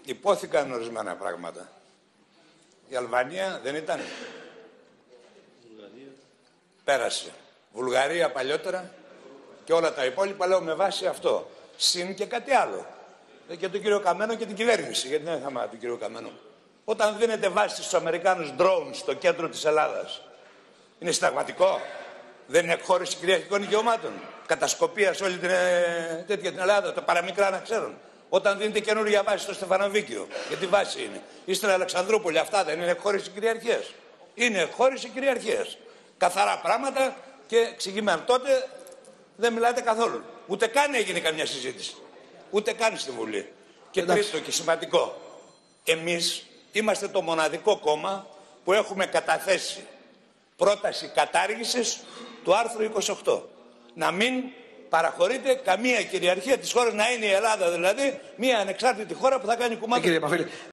υπόθηκαν ορισμένα πράγματα. Η Αλβανία δεν ήταν. Πέρασε. Βουλγαρία παλιότερα και όλα τα υπόλοιπα, λέω με βάση αυτό. Συν και κάτι άλλο. Και τον κύριο Καμένο και την κυβέρνηση. Γιατί δεν είναι θέμα του κύριου Καμένου. Όταν δίνετε βάση στους Αμερικάνους drones στο κέντρο της Ελλάδας, είναι συνταγματικό? Δεν είναι εκχώρηση κυριαρχικών δικαιωμάτων? Κατασκοπία σε όλη την Ελλάδα, τα παραμικρά να ξέρουν. Όταν δίνετε καινούργια βάση στο Στεφανοβίκιο, για τι βάση είναι? Ή στην Αλεξανδρούπολη, αυτά δεν είναι εκχώρηση κυριαρχίας? Είναι εκχώρηση κυριαρχίας. Καθαρά πράγματα και εξηγημένα. Τότε δεν μιλάτε καθόλου. Ούτε καν έγινε καμιά συζήτηση. Ούτε καν στη Βουλή. Και τρίτο και σημαντικό. Εμείς είμαστε το μοναδικό κόμμα που έχουμε καταθέσει πρόταση κατάργησης του άρθρου 28. Να μην παραχωρείται καμία κυριαρχία της χώρας, να είναι η Ελλάδα δηλαδή μια ανεξάρτητη χώρα που θα κάνει κουμάντο.